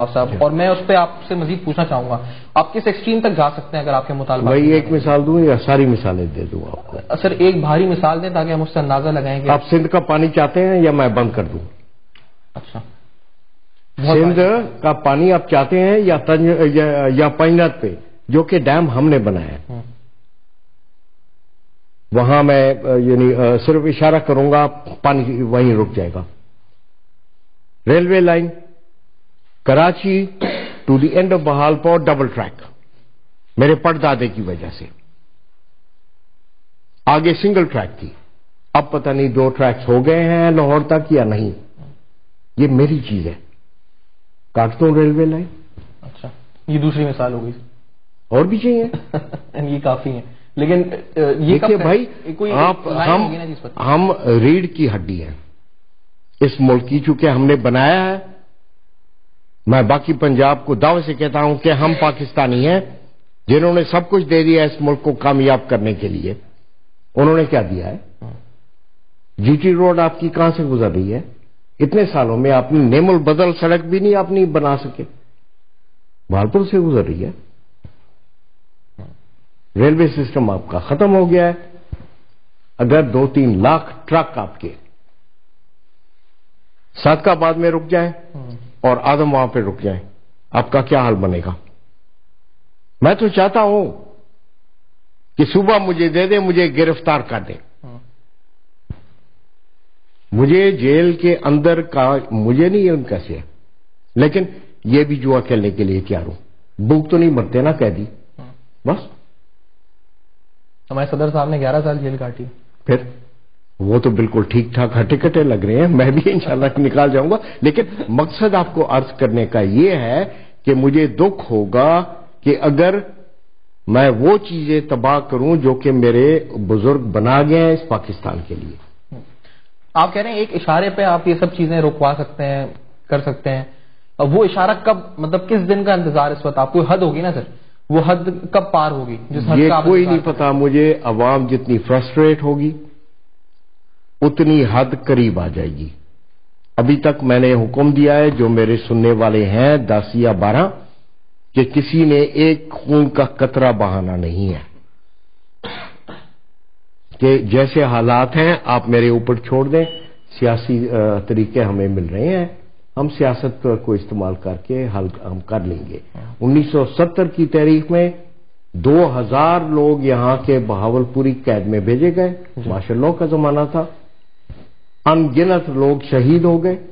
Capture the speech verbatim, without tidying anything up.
صاحب، اور میں اس پہ آپ سے مزید پوچھنا چاہوں گا، آپ کس ایکسٹریم تک جا سکتے ہیں اگر آپ کے مطالبہ؟ بھائی ایک مثال دوں یا ساری مثالیں دے دوں آپ کو؟ سر ایک بھاری مثال دیں تاکہ ہم اس سے اندازہ لگائیں گے. آپ سندھ کا پانی چاہتے ہیں یا میں بند کر دوں؟ اچھا، سندھ کا پانی آپ چاہتے ہیں یا یا پنجنت پہ جو کہ ڈیم ہم نے بنایا ہے، وہاں میں یعنی صرف اشارہ کروں گا پانی وہیں رک جائے گا. Railway line Karachi to the end of Bahawalpur double track میرے پڑدادے کی وجہ سے، آگے سنگل ٹریک تھی، اب پتہ نہیں دو ٹریکس ہو گئے ہیں لاہور تک یا نہیں. یہ میری چیز ہے، کاٹتا ہوں ریلوے لائن. اچھا، یہ دوسری مثال ہو گئی. اور بھی چاہیے؟ یہ کافی ہیں، لیکن یہ دیکھیے بھائی آپ ہم ہم ریڑھ کی ہڈی ہیں اس ملک کی، چونکہ ہم نے بنایا ہے. میں باقی پنجاب کو دعوے سے کہتا ہوں کہ ہم پاکستانی ہیں جنہوں نے سب کچھ دے دیا اس ملک کو کامیاب کرنے کے لیے. انہوں نے کیا دیا ہے؟ جی ٹی روڈ آپ کی کہاں سے گزر رہی ہے؟ اتنے سالوں میں آپ نے نیم البدل سڑک بھی نہیں آپ نہیں بنا سکے، بہاولپور سے گزر رہی ہے. ریلوے سسٹم آپ کا ختم ہو گیا ہے. اگر دو تین لاکھ ٹرک آپ کے صادق آباد میں رک جائیں اور آدم وہاں پہ رک جائیں، آپ کا کیا حال بنے گا؟ میں تو چاہتا ہوں کہ صبح مجھے دے دیں، مجھے گرفتار کر دیں، مجھے جیل کے اندر کا مجھے نہیں ان کا سے، لیکن یہ بھی جوا کھیلنے کے لیے تیار ہوں. بھوک تو نہیں مرتے نا قیدی. بس ہمارے صدر صاحب نے گیارہ سال جیل کاٹی، پھر وہ تو بالکل ٹھیک ٹھاک ہٹے کٹے لگ رہے ہیں. میں بھی انشاءاللہ نکال جاؤں گا، لیکن مقصد آپ کو عرض کرنے کا یہ ہے کہ مجھے دکھ ہوگا کہ اگر میں وہ چیزیں تباہ کروں جو کہ میرے بزرگ بنا گئے ہیں اس پاکستان کے لیے. آپ کہہ رہے ہیں ایک اشارے پہ آپ یہ سب چیزیں رکوا سکتے ہیں، کر سکتے ہیں. وہ اشارہ کب، مطلب کس دن کا انتظار اس وقت؟ آپ کو حد ہوگی نا سر، وہ حد کب پار ہوگی جس حد یہ کا کوئی نہیں پتا مجھے. عوام جتنی فرسٹریٹ ہوگی اتنی حد قریب آ جائے گی. ابھی تک میں نے حکم دیا ہے جو میرے سننے والے ہیں دس یا بارہ کہ کسی نے ایک خون کا قطرہ بہانا نہیں ہے، کہ جیسے حالات ہیں آپ میرے اوپر چھوڑ دیں. سیاسی طریقے ہمیں مل رہے ہیں، ہم سیاست کو استعمال کر کے حل ہم کر لیں گے. انیس سو ستر کی تاریخ میں دو ہزار لوگ یہاں کے بہاولپوری قید میں بھیجے گئے، مارشل لاء کا زمانہ تھا. ان گنت لوگ شہید ہو گئے.